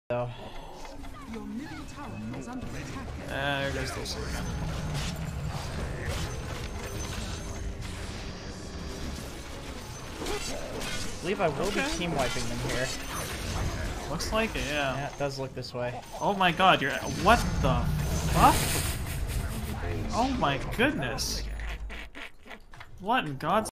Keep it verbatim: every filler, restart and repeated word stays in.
though. Your middle tower is under attack. Uh, there goes this again. I believe I will Okay. be team wiping them here. Looks like it, yeah. Yeah, it does look this way. Oh my god, you're. What the fuck? Oh my goodness. What in God's